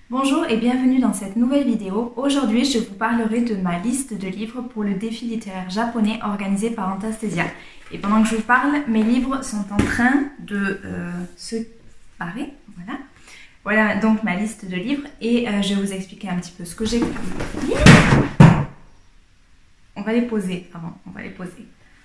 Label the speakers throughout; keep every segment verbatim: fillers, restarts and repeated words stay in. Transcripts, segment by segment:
Speaker 1: Bonjour et bienvenue dans cette nouvelle vidéo. Aujourd'hui, je vous parlerai de ma liste de livres pour le défi littéraire japonais organisé par Antastesia. Et pendant que je vous parle, mes livres sont en train de euh, se parer. Voilà. Voilà donc ma liste de livres et euh, je vais vous expliquer un petit peu ce que j'ai pris. On va les poser avant, on va les poser.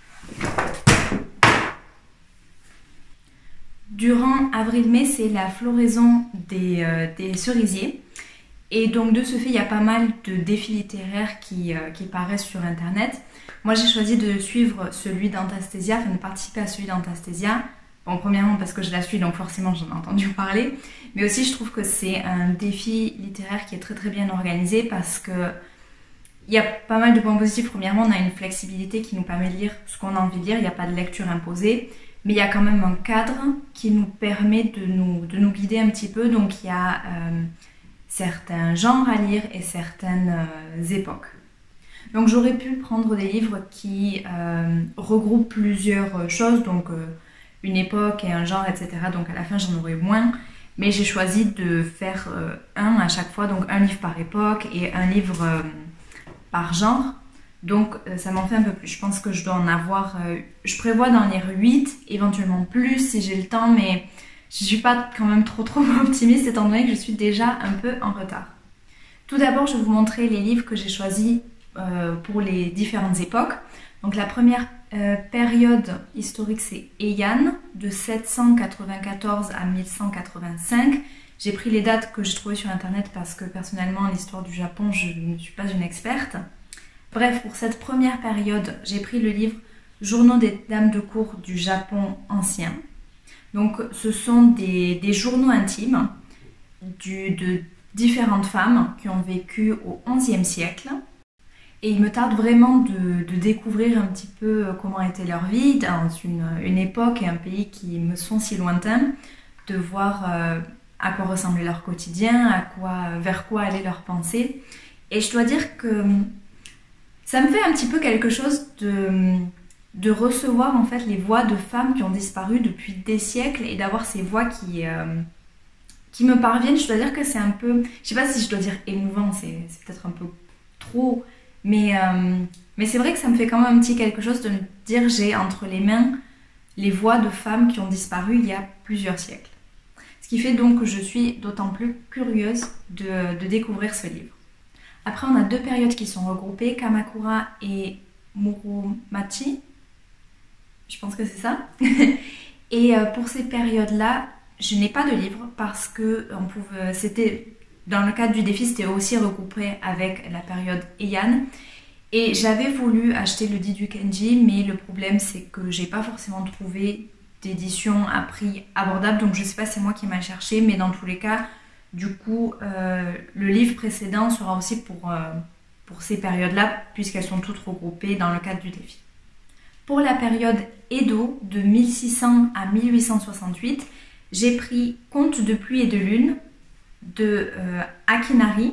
Speaker 1: Durant avril-mai, c'est la floraison des, euh, des cerisiers. Et donc de ce fait, il y a pas mal de défis littéraires qui, euh, qui paraissent sur internet. Moi, j'ai choisi de suivre celui d'Antastesia, enfin de participer à celui d'Antastesia. Bon, premièrement parce que je la suis, donc forcément j'en ai entendu parler. Mais aussi, je trouve que c'est un défi littéraire qui est très très bien organisé parce que il y a pas mal de points positifs. Premièrement, on a une flexibilité qui nous permet de lire ce qu'on a envie de lire. Il n'y a pas de lecture imposée. Mais il y a quand même un cadre qui nous permet de nous, de nous guider un petit peu. Donc il y a euh, certains genres à lire et certaines euh, époques. Donc j'aurais pu prendre des livres qui euh, regroupent plusieurs choses, donc euh, une époque et un genre, et cetera. Donc à la fin j'en aurais moins. Mais j'ai choisi de faire euh, un à chaque fois, donc un livre par époque et un livre euh, par genre. Donc euh, ça m'en fait un peu plus. Je pense que je dois en avoir... Euh, je prévois d'en lire huit, éventuellement plus si j'ai le temps, mais je ne suis pas quand même trop trop optimiste étant donné que je suis déjà un peu en retard. Tout d'abord, je vais vous montrer les livres que j'ai choisis euh, pour les différentes époques. Donc la première euh, période historique, c'est Heian, de sept cent quatre-vingt-quatorze à mille cent quatre-vingt-cinq. J'ai pris les dates que j'ai trouvées sur internet parce que personnellement, l'histoire du Japon, je ne suis pas une experte. Bref, pour cette première période, j'ai pris le livre Journaux des dames de cour du Japon ancien. Donc, ce sont des, des journaux intimes du, de différentes femmes qui ont vécu au onzième siècle. Et il me tarde vraiment de, de découvrir un petit peu comment était leur vie dans une, une époque et un pays qui me sont si lointains, de voir euh, à quoi ressemblait leur quotidien, à quoi, vers quoi allaient leurs pensées. Et je dois dire que ça me fait un petit peu quelque chose de, de recevoir en fait les voix de femmes qui ont disparu depuis des siècles et d'avoir ces voix qui, euh, qui me parviennent. Je dois dire que c'est un peu, je sais pas si je dois dire émouvant, c'est peut-être un peu trop, mais, euh, mais c'est vrai que ça me fait quand même un petit quelque chose de me dire j'ai entre les mains les voix de femmes qui ont disparu il y a plusieurs siècles. Ce qui fait donc que je suis d'autant plus curieuse de, de découvrir ce livre. Après, on a deux périodes qui sont regroupées, Kamakura et Muromachi. Je pense que c'est ça. Et pour ces périodes-là, je n'ai pas de livre parce que on pouvait, c'était, dans le cadre du défi, c'était aussi regroupé avec la période Heian. Et j'avais voulu acheter le Didu Kenji, mais le problème, c'est que j'ai pas forcément trouvé d'édition à prix abordable. Donc, je sais pas si c'est moi qui m'a cherché, mais dans tous les cas, du coup, euh, le livre précédent sera aussi pour, euh, pour ces périodes-là, puisqu'elles sont toutes regroupées dans le cadre du défi. Pour la période Edo, de mille six cents à mille huit cent soixante-huit, j'ai pris Contes de pluie et de lune de euh, Akinari.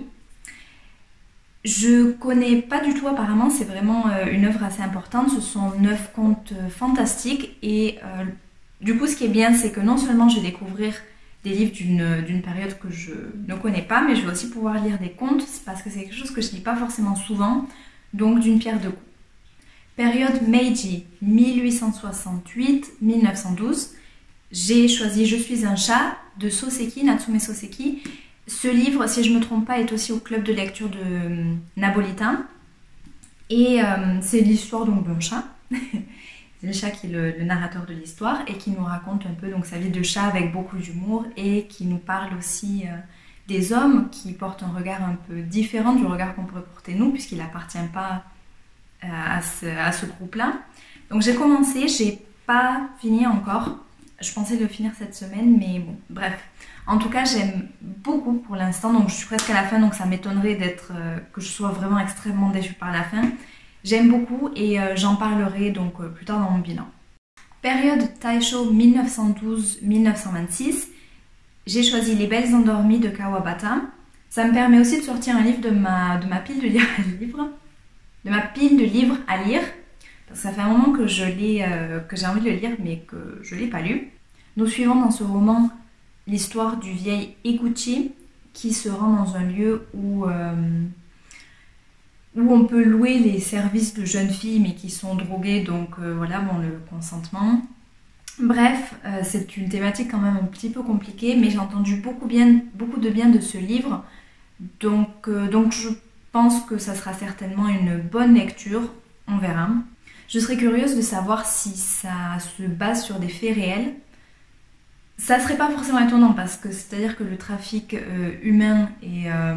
Speaker 1: Je connais pas du tout apparemment, c'est vraiment euh, une œuvre assez importante. Ce sont neuf contes euh, fantastiques et euh, du coup, ce qui est bien, c'est que non seulement je vais découvrir des livres d'une période que je ne connais pas, mais je vais aussi pouvoir lire des contes parce que c'est quelque chose que je ne lis pas forcément souvent, donc d'une pierre deux coups. Période Meiji, mille huit cent soixante-huit à mille neuf cent douze, j'ai choisi Je suis un chat de Soseki, Natsume Soseki. Ce livre, si je ne me trompe pas, est aussi au club de lecture de euh, Napolitain. Et euh, c'est l'histoire donc d'un chat. C'est le chat qui est le, le narrateur de l'histoire et qui nous raconte un peu donc, sa vie de chat avec beaucoup d'humour et qui nous parle aussi euh, des hommes qui portent un regard un peu différent du regard qu'on pourrait porter nous puisqu'il n'appartient pas euh, à ce, à ce groupe-là. Donc j'ai commencé, j'ai pas fini encore. Je pensais le finir cette semaine, mais bon, bref. En tout cas, j'aime beaucoup pour l'instant, donc je suis presque à la fin, donc ça m'étonnerait d'être euh, que je sois vraiment extrêmement déçue par la fin. J'aime beaucoup et euh, j'en parlerai donc euh, plus tard dans mon bilan. Période Taisho mille neuf cent douze à mille neuf cent vingt-six, j'ai choisi Les Belles Endormies de Kawabata. Ça me permet aussi de sortir un livre de ma, de ma pile de livres à lire, de ma pile de livres à lire, parce que ça fait un moment que je l'ai, euh, que j'ai envie de le lire, mais que je ne l'ai pas lu. Nous suivons dans ce roman l'histoire du vieil Eguchi qui se rend dans un lieu où, euh, où on peut louer les services de jeunes filles mais qui sont droguées, donc euh, voilà, bon, le consentement. Bref, euh, c'est une thématique quand même un petit peu compliquée, mais j'ai entendu beaucoup, bien, beaucoup de bien de ce livre, donc, euh, donc je pense que ça sera certainement une bonne lecture, on verra. Je serais curieuse de savoir si ça se base sur des faits réels. Ça serait pas forcément étonnant parce que c'est-à-dire que le trafic euh, humain et, euh,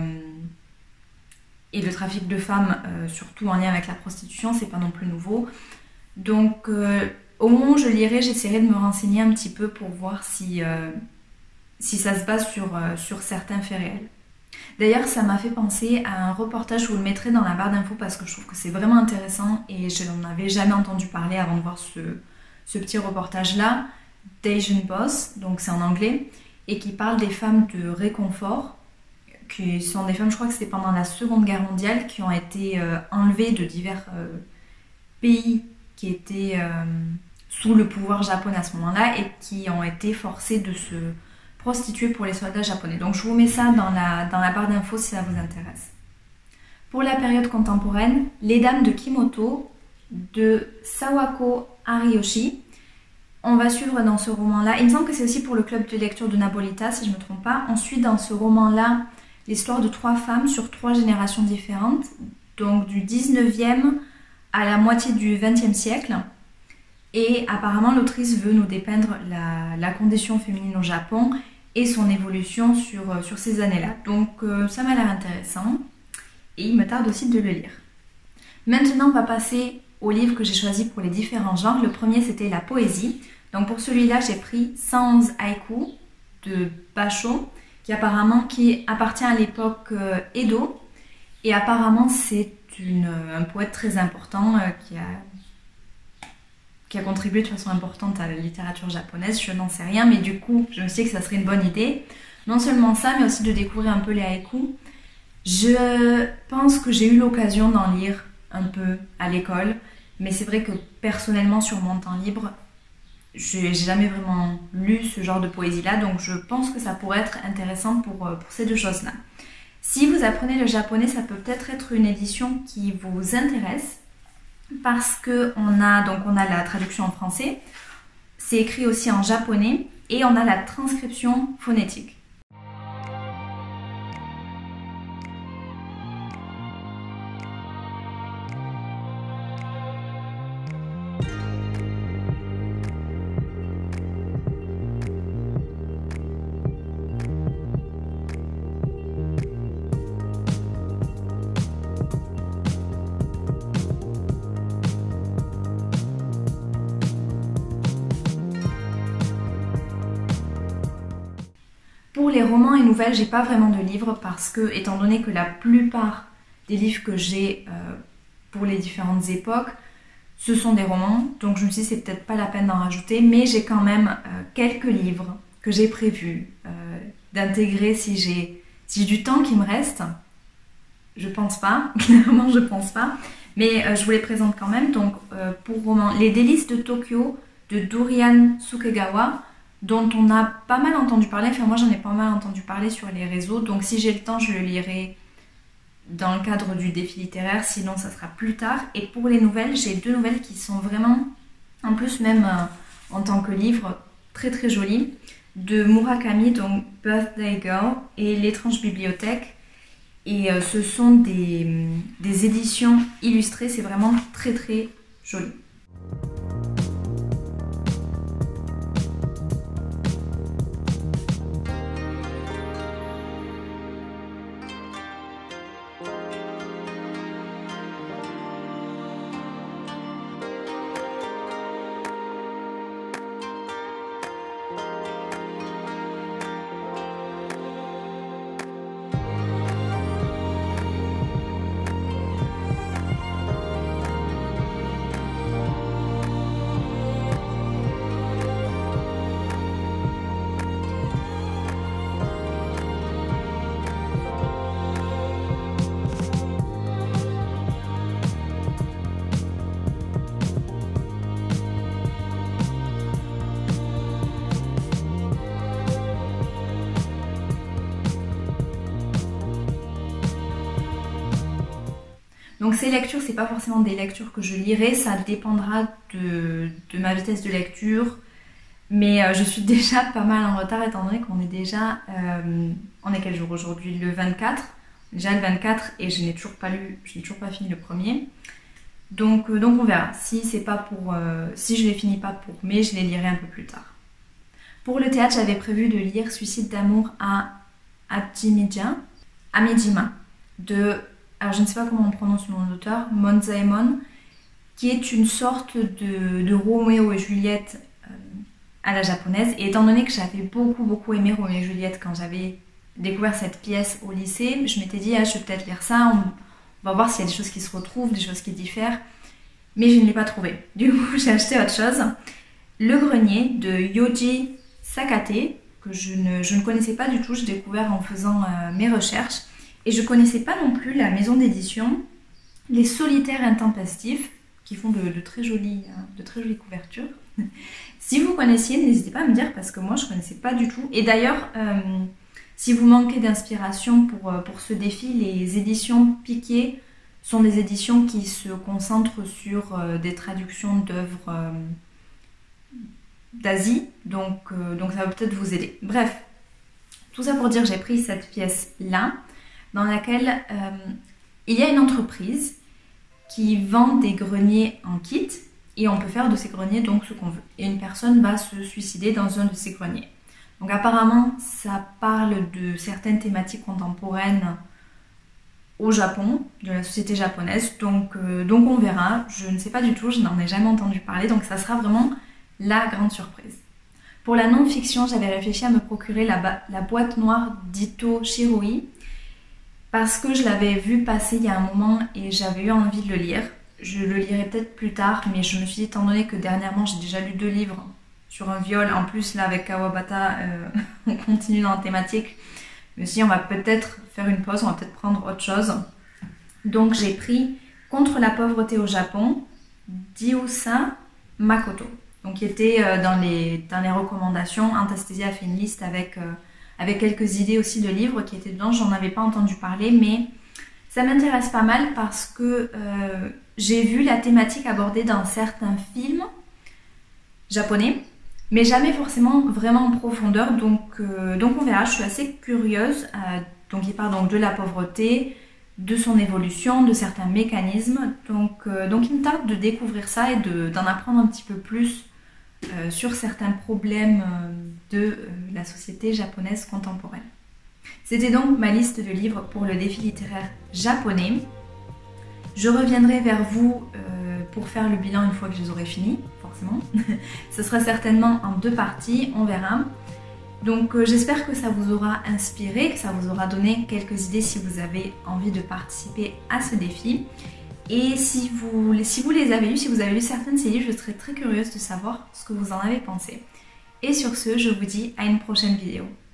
Speaker 1: et le trafic de femmes, euh, surtout en lien avec la prostitution, c'est pas non plus nouveau. Donc euh, au moment où je lirai, j'essaierai de me renseigner un petit peu pour voir si, euh, si ça se base sur, euh, sur certains faits réels. D'ailleurs, ça m'a fait penser à un reportage, je vous le mettrai dans la barre d'infos parce que je trouve que c'est vraiment intéressant et je n'en avais jamais entendu parler avant de voir ce, ce petit reportage-là, d'Asian Boss, donc c'est en anglais, et qui parle des femmes de réconfort, qui sont des femmes, je crois que c'était pendant la Seconde Guerre mondiale, qui ont été euh, enlevées de divers euh, pays qui étaient euh, sous le pouvoir japonais à ce moment-là et qui ont été forcées de se prostituer pour les soldats japonais. Donc je vous mets ça dans la, dans la barre d'infos si ça vous intéresse. Pour la période contemporaine, Les Dames de Kimoto de Sawako Ariyoshi. On va suivre dans ce roman-là, il me semble que c'est aussi pour le club de lecture de Napolita, si je ne me trompe pas. Ensuite, dans ce roman-là, l'histoire de trois femmes sur trois générations différentes, donc du dix-neuvième à la moitié du vingtième siècle. Et apparemment, l'autrice veut nous dépeindre la, la condition féminine au Japon et son évolution sur, sur ces années-là. Donc euh, ça m'a l'air intéressant et il me tarde aussi de le lire. Maintenant, on va passer aux livres que j'ai choisis pour les différents genres. Le premier, c'était la poésie. Donc pour celui-là, j'ai pris cent onze haïkus de Basho, qui apparemment qui appartient à l'époque euh, Edo. Et apparemment, c'est une, un poète très important euh, qui, a, qui a contribué de façon importante à la littérature japonaise. Je n'en sais rien, mais du coup, je me suis dit que ça serait une bonne idée. Non seulement ça, mais aussi de découvrir un peu les haïkus. Je pense que j'ai eu l'occasion d'en lire un peu à l'école, mais c'est vrai que personnellement, sur mon temps libre, je n'ai jamais vraiment lu ce genre de poésie-là, donc je pense que ça pourrait être intéressant pour, pour ces deux choses-là. Si vous apprenez le japonais, ça peut peut-être être une édition qui vous intéresse, parce qu'on a, donc on a la traduction en français, c'est écrit aussi en japonais, et on a la transcription phonétique. Pour les romans et nouvelles, j'ai pas vraiment de livres parce que, étant donné que la plupart des livres que j'ai euh, pour les différentes époques, ce sont des romans, donc je me suis dit c'est peut-être pas la peine d'en rajouter, mais j'ai quand même euh, quelques livres que j'ai prévu euh, d'intégrer si j'ai si j'ai du temps qui me reste. Je pense pas, clairement je pense pas, mais euh, je vous les présente quand même. Donc euh, pour roman, Les Délices de Tokyo de Dorian Sukegawa, dont on a pas mal entendu parler, enfin moi j'en ai pas mal entendu parler sur les réseaux, donc si j'ai le temps je le lirai dans le cadre du défi littéraire, sinon ça sera plus tard. Et pour les nouvelles, j'ai deux nouvelles qui sont vraiment, en plus même euh, en tant que livre, très très jolies, de Murakami, donc Birthday Girl et L'étrange bibliothèque, et euh, ce sont des, des éditions illustrées, c'est vraiment très très joli. Donc ces lectures, c'est pas forcément des lectures que je lirai, ça dépendra de, de ma vitesse de lecture. Mais euh, je suis déjà pas mal en retard étant donné qu'on est déjà... Euh, on est quel jour aujourd'hui? Le vingt-quatre. Déjà le vingt-quatre et je n'ai toujours pas lu, je n'ai toujours pas fini le premier. Donc, euh, donc on verra. Si c'est pas pour, euh, si je les finis pas pour mai, je les lirai un peu plus tard. Pour le théâtre, j'avais prévu de lire Suicide d'amour à Amijima, Amijima de, alors je ne sais pas comment on prononce le nom de l'auteur, Monzaemon, qui est une sorte de, de Roméo et Juliette euh, à la japonaise. Et étant donné que j'avais beaucoup beaucoup aimé Roméo et Juliette quand j'avais découvert cette pièce au lycée, je m'étais dit ah, je vais peut-être lire ça, on, on va voir s'il y a des choses qui se retrouvent, des choses qui diffèrent, mais je ne l'ai pas trouvé. Du coup j'ai acheté autre chose, Le Grenier de Yoji Sakate, que je ne, je ne connaissais pas du tout, j'ai découvert en faisant euh, mes recherches, et je ne connaissais pas non plus la maison d'édition Les Solitaires Intempestifs, qui font de, de, très jolies, de très jolies couvertures. Si vous connaissiez, n'hésitez pas à me dire, parce que moi je ne connaissais pas du tout. Et d'ailleurs, euh, si vous manquez d'inspiration pour, pour ce défi, les éditions Piquet sont des éditions qui se concentrent sur euh, des traductions d'œuvres euh, d'Asie, donc, euh, donc ça va peut-être vous aider. Bref, tout ça pour dire que j'ai pris cette pièce-là, dans laquelle euh, il y a une entreprise qui vend des greniers en kit, et on peut faire de ces greniers donc ce qu'on veut. Et une personne va se suicider dans un de ces greniers. Donc apparemment, ça parle de certaines thématiques contemporaines au Japon, de la société japonaise, donc, euh, donc on verra. Je ne sais pas du tout, je n'en ai jamais entendu parler, donc ça sera vraiment la grande surprise. Pour la non-fiction, j'avais réfléchi à me procurer la, la boîte noire d'Ito Shiroi, parce que je l'avais vu passer il y a un moment et j'avais eu envie de le lire. Je le lirai peut-être plus tard, mais je me suis dit, étant donné que dernièrement j'ai déjà lu deux livres sur un viol, en plus là avec Kawabata, euh, on continue dans la thématique, je me suis dit, on va peut-être faire une pause, on va peut-être prendre autre chose. Donc j'ai pris Contre la pauvreté au Japon d'Iusa Makoto, donc qui était euh, dans, les, dans les recommandations. Anasthasia a fait une liste avec, euh, avec quelques idées aussi de livres qui étaient dedans, j'en avais pas entendu parler, mais ça m'intéresse pas mal parce que euh, j'ai vu la thématique abordée dans certains films japonais, mais jamais forcément vraiment en profondeur, donc, euh, donc on verra, je suis assez curieuse. Euh, donc il parle donc de la pauvreté, de son évolution, de certains mécanismes, donc, euh, donc il me tarde de découvrir ça et de, d'en apprendre un petit peu plus euh, sur certains problèmes euh, de euh, la société japonaise contemporaine. C'était donc ma liste de livres pour le défi littéraire japonais. Je reviendrai vers vous euh, pour faire le bilan une fois que je les aurai finis, forcément. Ce sera certainement en deux parties, on verra. Donc euh, j'espère que ça vous aura inspiré, que ça vous aura donné quelques idées si vous avez envie de participer à ce défi. Et si vous, si vous les avez lus, si vous avez lu certains de ces livres, je serais très curieuse de savoir ce que vous en avez pensé. Et sur ce, je vous dis à une prochaine vidéo.